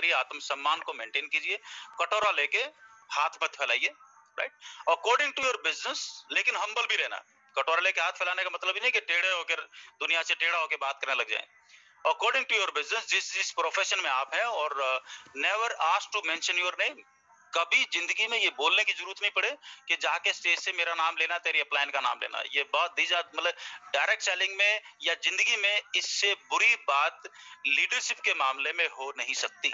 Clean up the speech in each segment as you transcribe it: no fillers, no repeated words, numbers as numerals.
करिए, आत्मसम्मान को मेंटेन कीजिए, कटोरा लेके हाथ मत फैलाइए, right, according to your business, लेकिन हम्बल भी रहना। कटोरा लेके हाथ फैलाने का मतलब ही नहीं कि टेढ़े होकर दुनिया से टेढ़ा होकर बात करने लग जाएं। अकॉर्डिंग टू योर बिजनेस, जिस प्रोफेशन में आप हैं, और never ask to mention your name. कभी जिंदगी में ये बोलने की जरूरत नहीं पड़े कि जाके स्टेज से मेरा नाम लेना, तेरी अपलाइन का नाम लेना। ये बात दीजा मतलब डायरेक्ट सेलिंग में या जिंदगी में इससे बुरी बात लीडरशिप के मामले में हो नहीं सकती।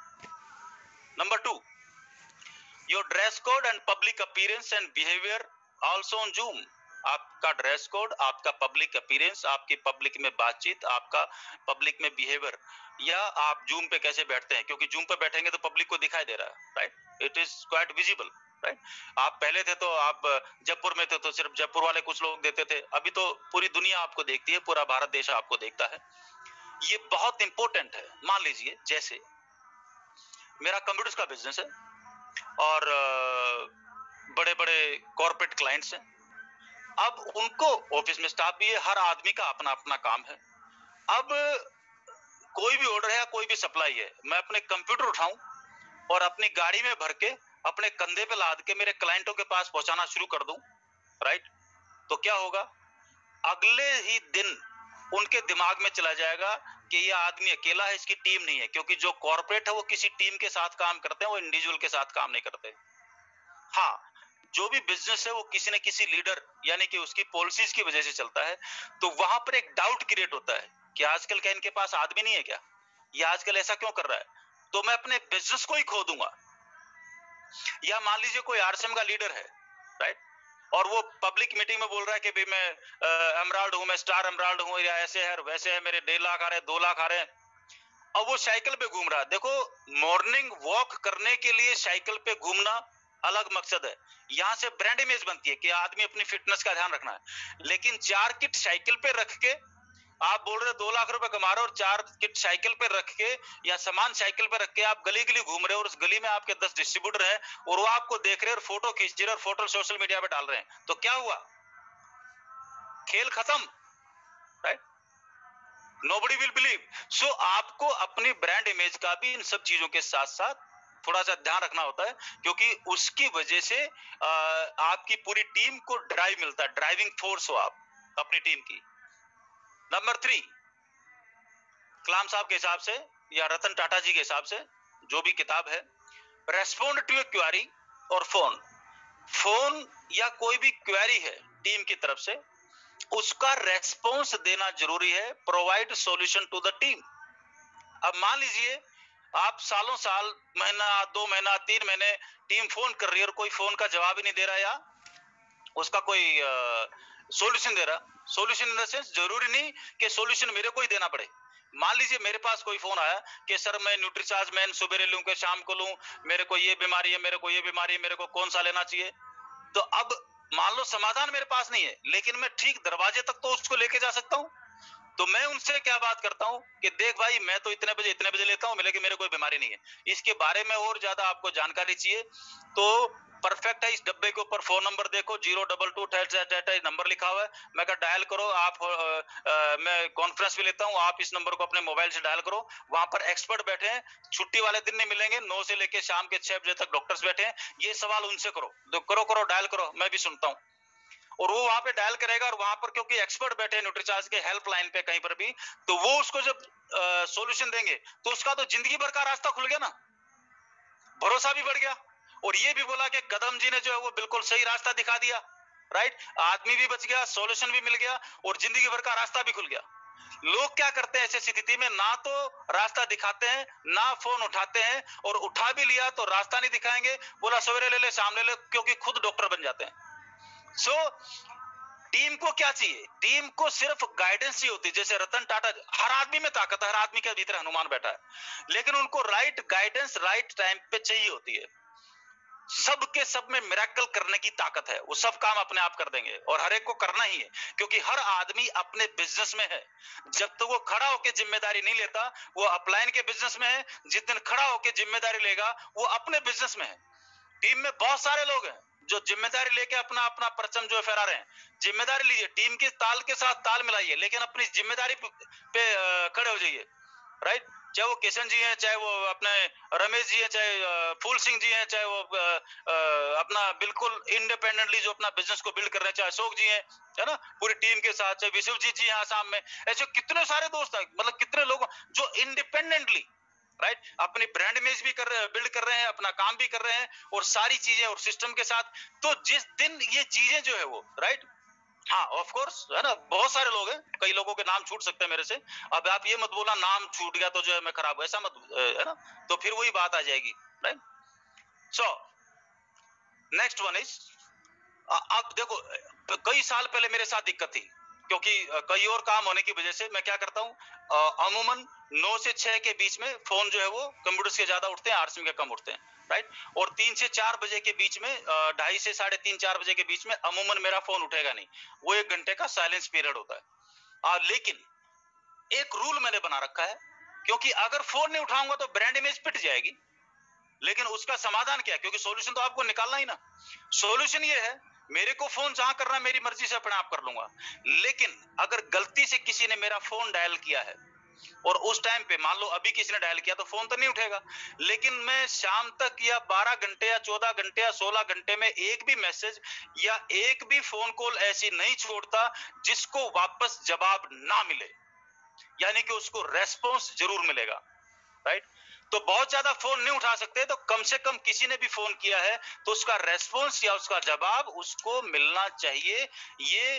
Number 2, your dress code and public appearance and behaviour also on Zoom. आपका ड्रेस कोड, आपका पब्लिक अपीयरेंस, आपकी पब्लिक में बातचीत, आपका पब्लिक में बिहेवियर, या आप जूम पे कैसे बैठते हैं, क्योंकि जूम पे बैठेंगे तो पब्लिक को दिखाई दे रहा है, right, it is quite visible, right. आप पहले थे तो आप जयपुर में थे तो सिर्फ जयपुर वाले कुछ लोग देते थे, अभी तो पूरी दुनिया आपको देखती है, पूरा भारत देश आपको देखता है। ये बहुत इंपॉर्टेंट है। मान लीजिए जैसे मेरा कंप्यूटर्स का बिजनेस है और बड़े बड़े कॉर्पोरेट क्लाइंट्स हैं। अब उनको ऑफिस में स्टाफ भी है, हर आदमी का अपना अपना काम है। अब कोई भी ऑर्डर है या कोई भी सप्लाई है, मैं अपने कंप्यूटर उठाऊं और अपनी गाड़ी में भर के अपने कंधे पे लाद के मेरे क्लाइंटों के पास पहुंचाना शुरू कर दूं, राइट, तो क्या होगा? अगले ही दिन उनके दिमाग में चला जाएगा कि ये आदमी अकेला है, इसकी टीम नहीं है, क्योंकि जो कॉर्पोरेट है वो किसी टीम के साथ काम करते हैं, वो इंडिविजुअल के साथ काम नहीं करते। हाँ, जो भी बिजनेस है वो किसी न किसी लीडर यानी कि उसकी पॉलिसीज की वजह से चलता है, तो वहां पर एक डाउट क्रिएट होता है कि आजकल क्या इनके पास आदमी नहीं है क्या, ये आजकल ऐसा क्यों कर रहा है, तो मैं अपने बिजनेस को ही खो दूंगा। या मान लीजिए कोई आरसीएम का लीडर है, राइट, और वो पब्लिक मीटिंग में बोल रहा है कि भाई मैं एमराल्ड हूं, मैं स्टार एमराल्ड हूं, या ऐसे है वैसे है, मेरे 1.5 लाख आ रहे हैं, 2 लाख आ रहे हैं। अब वो साइकिल पे घूम रहा है। देखो, मॉर्निंग वॉक करने के लिए साइकिल पे घूमना अलग मकसद है, यहाँ से ब्रांड इमेज बनती है कि आदमी अपनी फिटनेस का ध्यान रखना है। लेकिन 4 किट साइकिल पे रख के आप बोल रहे 2 लाख रुपए कमा रहे हो, और 4 किट साइकिल पे रख के या सामान साइकिल पे रख के आप गली गली घूम रहे हो, और उस गली में आपके 10 डिस्ट्रीब्यूटर हैं और वो आपको देख रहे हैं और फोटो खींच रहे हैं और फोटो सोशल मीडिया पे डाल रहे हैं, तो क्या हुआ? खेल खत्म, right? Nobody will believe. So आपको अपनी ब्रांड इमेज का भी इन सब चीजों के साथ साथ थोड़ा सा ध्यान रखना होता है, क्योंकि उसकी वजह से आपकी पूरी टीम को ड्राइव मिलता है, ड्राइविंग फोर्स हो आप अपनी टीम की। नंबर 3, कलाम साहब के हिसाब से या रतन टाटा जी के हिसाब से जो भी किताब है, रेस्पोंड टू ए क्वेरी और फोन या कोई भी क्वेरी है टीम की तरफ से, उसका रेस्पॉन्स देना जरूरी है, provide solution to the team. अब मान लीजिए आप सालों साल, महीना 2 महीना 3 महीने टीम फोन कर रही है और कोई फोन का जवाब ही नहीं दे रहा, या उसका कोई सॉल्यूशन दे रहा। सॉल्यूशन इन द सेंस जरूरी नहीं कि सॉल्यूशन मेरे को ही देना पड़े। मान लीजिए मेरे पास कोई फोन आया कि सर मैं न्यूट्रीचार्ज मैन सुबह लूं कि शाम को लूं, मेरे को ये बीमारी है, मेरे को ये बीमारी है, मेरे को कौन सा लेना चाहिए। तो अब मान लो समाधान मेरे पास नहीं है, लेकिन मैं ठीक दरवाजे तक तो उसको लेके जा सकता हूं। तो मैं उनसे क्या बात करता हूं कि देख भाई, मैं तो इतने बजे लेता हूं, लेकिन मेरे कोई बीमारी नहीं है, इसके बारे में और ज्यादा आपको जानकारी चाहिए तो परफेक्ट है, इस डब्बे के ऊपर फोन नंबर देखो, 022 नंबर लिखा हुआ है, मैं कहा डायल करो आप, मैं कॉन्फ्रेंस भी लेता हूं, आप इस नंबर को अपने मोबाइल से डायल करो। वहां पर एक्सपर्ट बैठे हैं, छुट्टी वाले दिन नहीं मिलेंगे, 9 से लेके शाम के 6 बजे तक डॉक्टर्स बैठे हैं, ये सवाल उनसे करो, करो डायल करो, मैं भी सुनता हूं। और वो वहां पे डायल करेगा, और वहां पर क्योंकि एक्सपर्ट बैठे हैं न्यूट्रीचार्ज के हेल्पलाइन पे कहीं पर भी, तो वो उसको जब सॉल्यूशन देंगे तो उसका तो जिंदगी भर का रास्ता खुल गया ना, भरोसा भी बढ़ गया। और ये भी बोला कि कदम जी ने जो है वो बिल्कुल सही रास्ता दिखा दिया, राइट, आदमी भी बच गया, सॉल्यूशन भी मिल गया और जिंदगी भर का रास्ता भी खुल गया। लोग क्या करते हैं ऐसी स्थिति में, ना तो रास्ता दिखाते हैं ना फोन उठाते हैं, और उठा भी लिया तो रास्ता नहीं दिखाएंगे, बोला सवेरे ले ले शाम ले ले, क्योंकि खुद डॉक्टर बन जाते हैं। सो टीम को क्या चाहिए? टीम को सिर्फ गाइडेंस ही होती है। जैसे रतन टाटा, हर आदमी में ताकत है, हर आदमी के भीतर हनुमान बैठा है, लेकिन उनको राइट गाइडेंस राइट टाइम पे चाहिए होती है। सबके सब में मिरेकल करने की ताकत है, वो सब काम अपने आप कर देंगे और हर एक को करना ही है, क्योंकि हर आदमी अपने बिजनेस में है। जब तक तो वो खड़ा होकर जिम्मेदारी नहीं लेता, वो अपलाइन के बिजनेस में है, जिस दिन खड़ा होकर जिम्मेदारी लेगा वो अपने बिजनेस में है। टीम में बहुत सारे लोग हैं जो जिम्मेदारी लेके अपना अपना परचम जो फहरा रहे हैं। जिम्मेदारी लीजिए, टीम के ताल के साथ ताल मिलाइए, लेकिन अपनी जिम्मेदारी पे खड़े हो जाइए, राइट। चाहे वो किशन जी हैं, चाहे वो अपने रमेश जी हैं, चाहे फूल सिंह जी हैं, चाहे वो अपना बिल्कुल इंडिपेंडेंटली जो अपना बिजनेस को बिल्ड कर रहे हैं, चाहे अशोक जी हैं, है ना, पूरी टीम के साथ, चाहे विश्वजीत जी हैं आसाम में, ऐसे कितने सारे दोस्त हैं, मतलब कितने लोग जो इंडिपेंडेंटली राइट अपनी ब्रांड इमेज भी कर रहे हैं, बिल्ड कर रहे हैं, अपना काम भी कर रहे हैं, और सारी चीजें और सिस्टम के साथ। तो जिस दिन ये चीजें जो है वो राइट, हाँ ऑफ कोर्स है ना, बहुत सारे लोग हैं, कई लोगों के नाम छूट सकते हैं मेरे से। अब आप ये मत बोलना नाम छूट गया तो जो है मैं खराब हूं, ऐसा मत, है ना, तो फिर वही बात आ जाएगी, right. So next one is, अब देखो कई साल पहले मेरे साथ दिक्कत थी, क्योंकि कई और काम होने की वजह से मैं क्या करता हूँ, अमूमन 9 से 6 के बीच में फोन जो है वो कंप्यूटर से ज्यादा उठते हैं, आरसीएम के कम उठते हैं, राइट। और 3 से 4 बजे के बीच में, 2:30 से 3:30 4 बजे के बीच में अमूमन मेरा फोन उठेगा नहीं, वो 1 घंटे का साइलेंस पीरियड होता है। लेकिन एक रूल मैंने बना रखा है, क्योंकि अगर फोन नहीं उठाऊंगा तो ब्रांड इमेज पिट जाएगी। लेकिन उसका समाधान क्या है, क्योंकि सॉल्यूशन तो आपको निकालना ही ना। सॉल्यूशन ये है, मेरे को फोन जहां करना है मेरी मर्जी से अपने आप कर लूंगा, लेकिन अगर गलती से किसी ने मेरा फोन डायल किया है और उस टाइम पे मान लो अभी किसी ने डायल किया तो फोन तो नहीं उठेगा, लेकिन मैं शाम तक या 12 घंटे या 14 घंटे या 16 घंटे में एक भी मैसेज या एक भी फोन कॉल ऐसी नहीं छोड़ता जिसको वापस जवाब ना मिले, यानी कि उसको रेस्पॉन्स जरूर मिलेगा, राइट। तो बहुत ज्यादा फोन नहीं उठा सकते, तो कम से कम किसी ने भी फोन किया है तो उसका रेस्पॉन्स या उसका जवाब उसको मिलना चाहिए। ये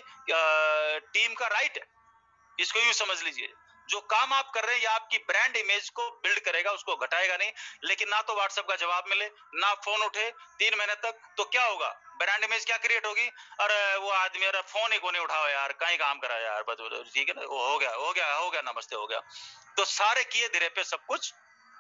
टीम का राइट है, इसको यूं समझ लीजिए। जो काम आप कर रहे हैं ये आपकी ब्रांड इमेज को बिल्ड करेगा, उसको घटाएगा नहीं। लेकिन ना तो व्हाट्सएप का जवाब मिले, ना फोन उठे 3 महीने तक, तो क्या होगा, ब्रांड इमेज क्या क्रिएट होगी, अरे वो आदमी अरे फोन ही को नहीं उठाओ यार, कहीं काम करा यार, ठीक है ना, वो हो गया हो गया हो गया, नमस्ते हो गया। तो सारे किए धीरे पे सब कुछ।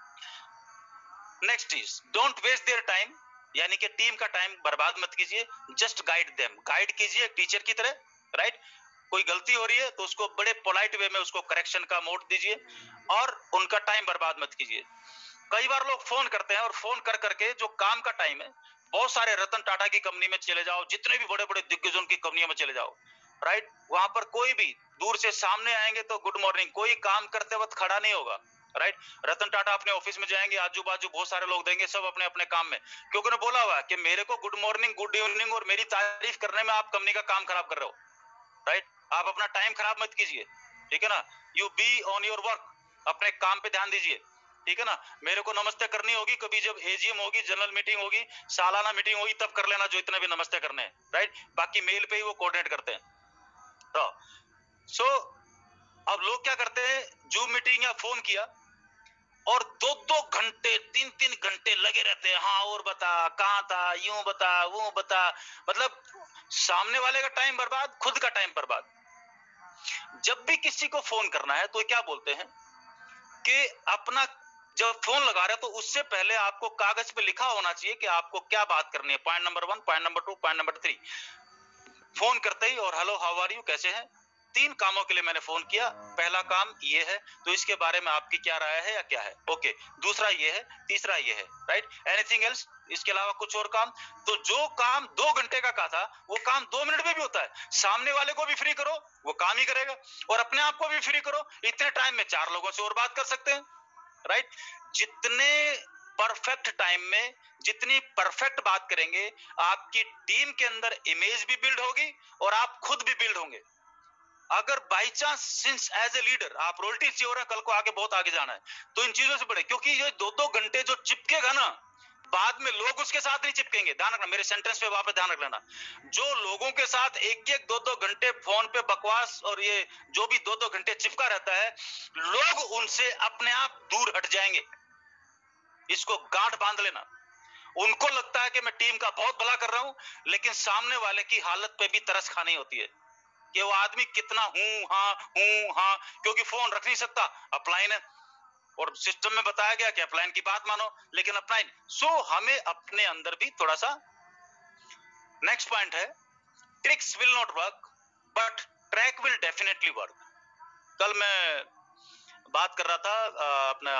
Next is don't waste their time, यानी कि टीम का टाइम बर्बाद मत कीजिए, जस्ट गाइड देम, गाइड कीजिए टीचर की तरह, राइट। कोई गलती हो रही है तो उसको बड़े पोलाइट वे में उसको करेक्शन का मोड दीजिए, और उनका टाइम बर्बाद मत कीजिए। कई बार लोग फोन करते हैं और फोन कर करके जो काम का टाइम है, बहुत सारे रतन टाटा की कंपनी में चले जाओ, जितने भी बड़े बड़े दिग्गजों की कंपनियों में चले जाओ, राइट, वहां पर कोई भी दूर से सामने आएंगे तो गुड मॉर्निंग, कोई काम करते वक्त खड़ा नहीं होगा, राइट। रतन टाटा अपने ऑफिस में जाएंगे, आजू बाजू बहुत सारे लोग देंगे, सब अपने अपने काम में, क्योंकि उन्होंने बोला हुआ है कि मेरे को गुड मॉर्निंग गुड इवनिंग और मेरी तारीफ करने में आप कंपनी का काम खराब कर रहे हो, राइट। आप अपना टाइम खराब मत कीजिए, ठीक है ना, you be on your work, अपने काम पे ध्यान दीजिए, ठीक है ना। मेरे को नमस्ते करनी होगी कभी, जब एजीएम होगी, जनरल मीटिंग होगी, सालाना मीटिंग होगी, तब कर लेना जो इतने भी नमस्ते करने हैं, राइट। बाकी मेल पे ही वो कोऑर्डिनेट करते हैं। तो सो अब लोग क्या करते हैं, जूम मीटिंग या फोन किया और 2-2 घंटे 3-3 घंटे लगे रहते हैं, हाँ और बता कहाँ था, यूं बता वो बता, मतलब सामने वाले का टाइम बर्बाद, खुद का टाइम बर्बाद। जब भी किसी को फोन करना है तो क्या बोलते हैं कि अपना जब फोन लगा रहे हो तो उससे पहले आपको कागज पे लिखा होना चाहिए कि आपको क्या बात करनी है, point number 1, point number 2, point number 3। Phone करते ही और हेलो हाउ आर यू, कैसे हैं, 3 कामों के लिए मैंने फोन किया। पहला काम ये है तो इसके बारे में आपकी क्या राय है या क्या है, ओके, दूसरा ये है, तीसरा ये है, राइट, एनीथिंग एल्स, इसके अलावा कुछ और काम। तो जो काम 2 घंटे का कहा था वो काम 2 मिनट में भी होता है। सामने वाले को भी फ्री करो, वो काम ही करेगा, और अपने आप को भी फ्री करो, इतने टाइम में 4 लोगों से और बात कर सकते हैं, राइट। जितने परफेक्ट टाइम में जितनी परफेक्ट बात करेंगे, आपकी टीम के अंदर इमेज भी बिल्ड होगी और आप खुद भी बिल्ड होंगे। अगर by chance since as a leader आप रोल्टी चाहिए हो रहे हैं, कल को आगे बहुत आगे जाना है, तो इन चीजों से बड़े, क्योंकि ये 2-2 घंटे जो चिपकेगा ना, बाद में लोग उसके साथ नहीं चिपकेंगे। ध्यान रखना, मेरे सेंटेंस पे वापस ध्यान रख लेना। जो लोगों के साथ 1-1 2-2 घंटे फोन पे बकवास और ये जो भी 2-2 घंटे चिपका रहता है, लोग उनसे अपने आप दूर हट जाएंगे। इसको गांठ बांध लेना। उनको लगता है कि मैं टीम का बहुत भला कर रहा हूं, लेकिन सामने वाले की हालत पे भी तरस खानी होती है कि वो आदमी कितना हूं हाँ, क्योंकि फोन रख नहीं सकता, अपलाइन है, और सिस्टम में बताया गया कि अपलाइन की बात मानो, लेकिन अपलाइन। सो हमें अपने अंदर भी थोड़ा सा। नेक्स्ट पॉइंट है, tricks will not work but track will definitely work. कल मैं बात कर रहा था अपना